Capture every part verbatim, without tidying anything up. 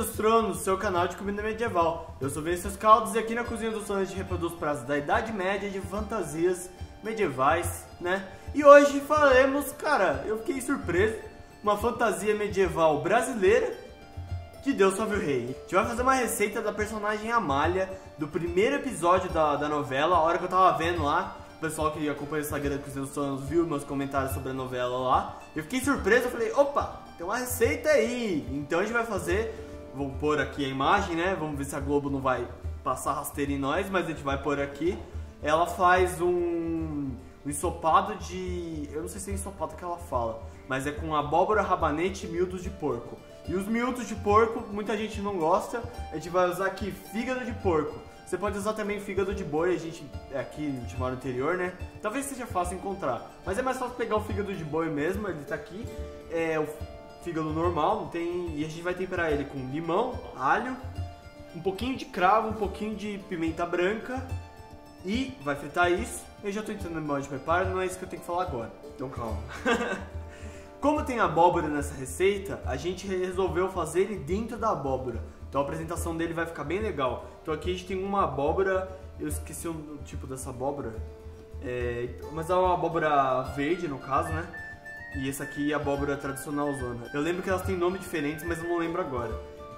dos Tronos, seu canal de comida medieval. Eu sou Vinícius Caldas e aqui na Cozinha dos Tronos a gente reproduz pratos da Idade Média de fantasias medievais, né? E hoje faremos, cara, eu fiquei surpreso, uma fantasia medieval brasileira de Deus Salve o Rei. A gente vai fazer uma receita da personagem Amália, do primeiro episódio da, da novela. A hora que eu tava vendo lá, o pessoal que acompanha o Instagram da Cozinha dos Tronos viu meus comentários sobre a novela lá. Eu fiquei surpreso, eu falei, opa, tem uma receita aí. Então a gente vai fazer, vou pôr aqui a imagem, né? Vamos ver se a Globo não vai passar rasteira em nós, mas a gente vai pôr aqui. Ela faz um, um ensopado de... eu não sei se é ensopado que ela fala, mas é com abóbora, rabanete e miúdos de porco. E os miúdos de porco, muita gente não gosta, a gente vai usar aqui fígado de porco. Você pode usar também fígado de boi, a gente aqui a gente mora no interior, né? Talvez seja fácil encontrar, mas é mais fácil pegar o fígado de boi mesmo, ele tá aqui. É o fígado normal, não tem... e a gente vai temperar ele com limão, alho, um pouquinho de cravo, um pouquinho de pimenta branca e vai fritar isso. Eu já tô entrando no modo de preparo, não é isso que eu tenho que falar agora, então calma. Como tem abóbora nessa receita, a gente resolveu fazer ele dentro da abóbora. Então a apresentação dele vai ficar bem legal. Então aqui a gente tem uma abóbora, eu esqueci o tipo dessa abóbora, é, mas é uma abóbora verde no caso, né? E essa aqui é a abóbora tradicional zona. Eu lembro que elas têm nomes diferentes, mas eu não lembro agora.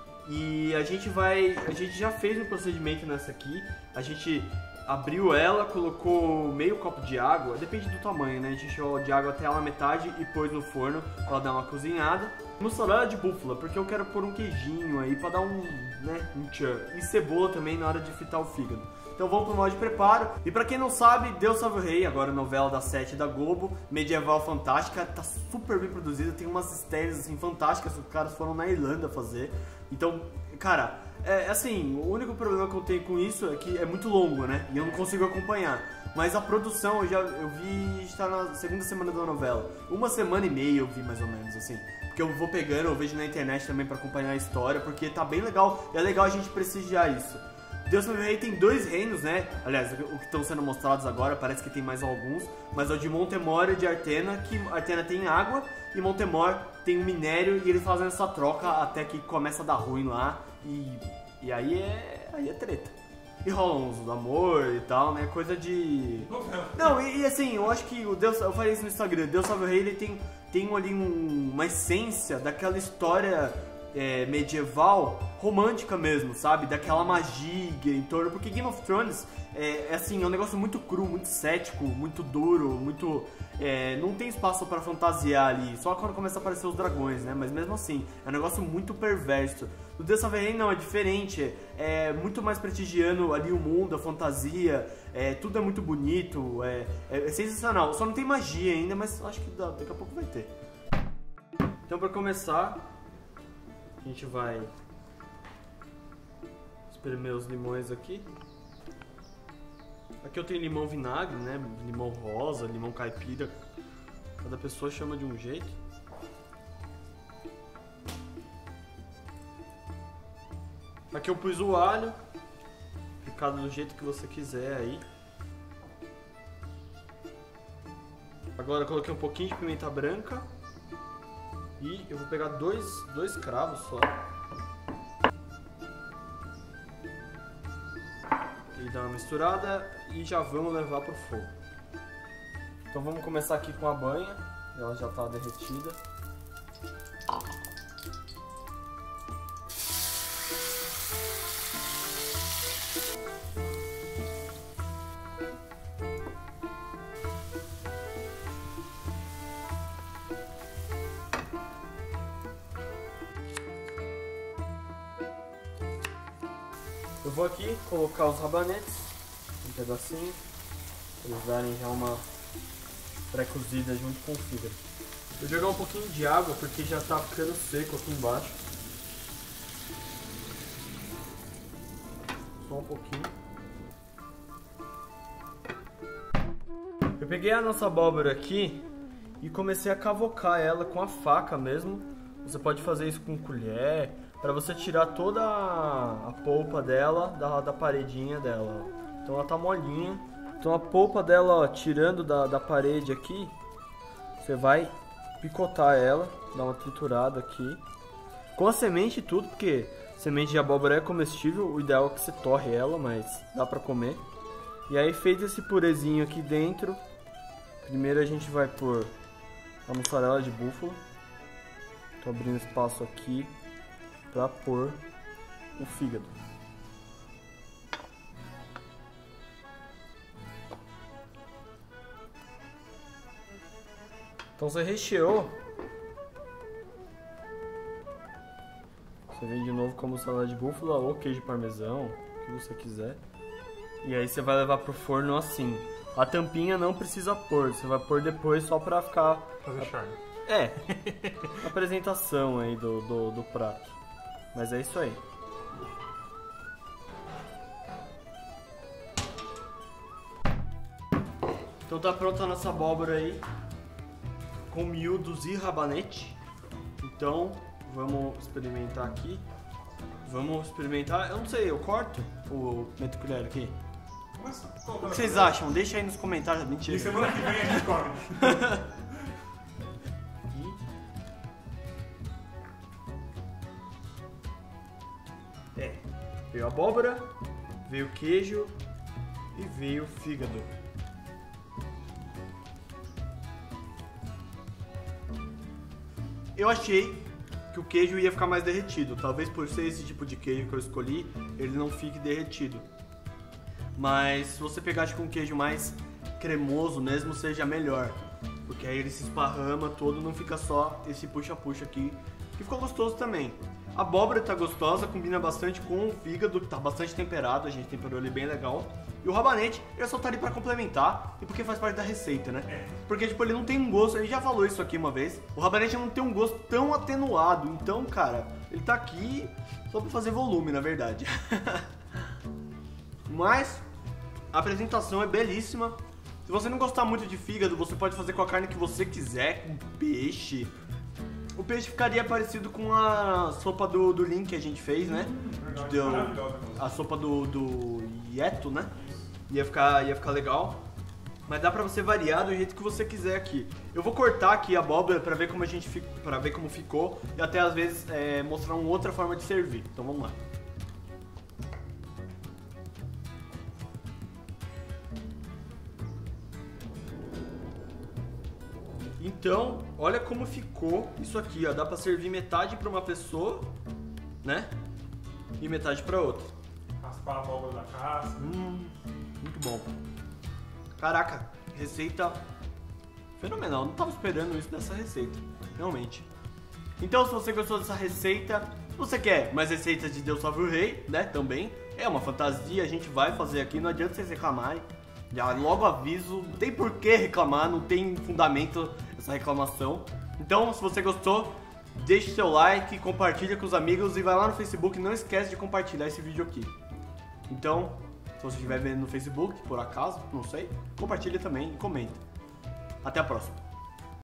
E a gente vai, a gente já fez um procedimento nessa aqui. A gente abriu ela, colocou meio copo de água, depende do tamanho, né? A gente encheu de água até ela metade e pôs no forno pra ela dar uma cozinhada. Mussarela de búfala, porque eu quero pôr um queijinho aí pra dar um, né, um tchan. E cebola também na hora de fritar o fígado. Então vamos pro modo de preparo. E pra quem não sabe, Deus Salve o Rei, agora novela da sete da Globo, medieval fantástica, tá super bem produzida, tem umas esteiras assim fantásticas, os caras foram na Irlanda fazer. Então, cara, é assim, o único problema que eu tenho com isso é que é muito longo, né? E eu não consigo acompanhar. Mas a produção, eu já eu vi, está na segunda semana da novela. Uma semana e meia eu vi mais ou menos, assim. Porque eu vou pegando, eu vejo na internet também pra acompanhar a história, porque tá bem legal. E é legal a gente prestigiar isso. Deus Salve o Rei tem dois reinos, né? Aliás, o que estão sendo mostrados agora, parece que tem mais alguns. Mas é o de Montemor e de Artena, que Artena tem água e Montemor tem um minério. E eles fazem essa troca até que começa a dar ruim lá. E, e aí, é, aí é treta. E rolam uns do amor e tal, né? Coisa de... Não, e, e assim, eu acho que o Deus... eu falei isso no Instagram. Deus Salve o Rei, ele tem, tem ali um, uma essência daquela história... É, medieval, romântica mesmo, sabe? Daquela magia em torno... Porque Game of Thrones é, é assim, é um negócio muito cru, muito cético, muito duro, muito... É, não tem espaço pra fantasiar ali, só quando começa a aparecer os dragões, né? Mas mesmo assim, é um negócio muito perverso. O Deus Salve o Rei não, é diferente, é, é muito mais prestigiando ali o mundo, a fantasia, é, tudo é muito bonito, é, é, é sensacional. Só não tem magia ainda, mas acho que daqui a pouco vai ter. Então, pra começar... a gente vai espremer os limões aqui. Aqui eu tenho limão vinagre, né? Limão rosa, limão caipira. Cada pessoa chama de um jeito. Aqui eu pus o alho, picado do jeito que você quiser aí. Agora eu coloquei um pouquinho de pimenta branca. E eu vou pegar dois, dois cravos só. E dar uma misturada e já vamos levar pro fogo. Então vamos começar aqui com a banha. Ela já tá derretida. Eu vou aqui colocar os rabanetes, um pedacinho, para eles darem já uma pré-cozida junto com o fígado. Vou jogar um pouquinho de água porque já está ficando seco aqui embaixo. Só um pouquinho. Eu peguei a nossa abóbora aqui e comecei a cavocar ela com a faca mesmo. Você pode fazer isso com colher, para você tirar toda a, a polpa dela da, da paredinha dela. Então ela tá molinha. Então a polpa dela, ó, tirando da, da parede aqui, você vai picotar ela, dar uma triturada aqui. Com a semente e tudo, porque Semente de abóbora é comestível, o ideal é que você torre ela, mas dá pra comer. E aí, feito esse purezinho aqui dentro, primeiro a gente vai pôr a mussarela de búfala. Tô abrindo espaço aqui pra pôr o fígado. Então você recheou. Você vem de novo com a mussarela de búfala ou queijo parmesão, o que você quiser. E aí você vai levar pro forno assim. A tampinha não precisa pôr, você vai pôr depois só pra ficar... Fazer charme. É, a apresentação aí do, do, do prato. Mas é isso aí. Então tá pronta a nossa abóbora aí, com miúdos e rabanete. Então, vamos experimentar aqui. Vamos experimentar, eu não sei, eu corto ou meto colher aqui? Nossa, O que vocês acham? Deixa aí nos comentários, mentira. E semana que vem a gente come. É, veio abóbora, veio queijo e veio fígado. Eu achei que o queijo ia ficar mais derretido. Talvez por ser esse tipo de queijo que eu escolhi, ele não fique derretido. Mas se você pegar com um queijo mais cremoso mesmo, seja melhor. Porque aí ele se esparrama todo, não fica só esse puxa-puxa aqui, que ficou gostoso também. A abóbora tá gostosa, combina bastante com o fígado, que tá bastante temperado, a gente temperou ele bem legal. E o rabanete, eu só tá ali pra complementar, e porque faz parte da receita, né? Porque, tipo, ele não tem um gosto, a gente já falou isso aqui uma vez, o rabanete não tem um gosto tão atenuado, então, cara, ele tá aqui só pra fazer volume, na verdade. Mas, a apresentação é belíssima. Se você não gostar muito de fígado, você pode fazer com a carne que você quiser, com peixe. O peixe ficaria parecido com a sopa do, do Link que a gente fez, né? Verdade, Deu maravilhosa. a sopa do, do Yeto, né? Ia ficar, ia ficar legal. Mas dá pra você variar do jeito que você quiser aqui. Eu vou cortar aqui a abóbora pra ver como a gente fica, pra ver como ficou e até às vezes é, mostrar uma outra forma de servir. Então vamos lá. Então, olha como ficou isso aqui, ó. Dá pra servir metade pra uma pessoa, né? E metade pra outra. Raspar a abóbora da casca. Hum, muito bom. Caraca, receita fenomenal. Não tava esperando isso dessa receita, realmente. Então, se você gostou dessa receita, se você quer mais receitas de Deus Salve o Rei, né? Também é uma fantasia, a gente vai fazer aqui. Não adianta vocês reclamarem. Já logo aviso, não tem por que reclamar, não tem fundamento essa reclamação. Então, se você gostou, deixe seu like, compartilha com os amigos e vai lá no Facebook. Não esquece de compartilhar esse vídeo aqui. Então, se você estiver vendo no Facebook, por acaso, não sei, compartilha também e comenta. Até a próxima.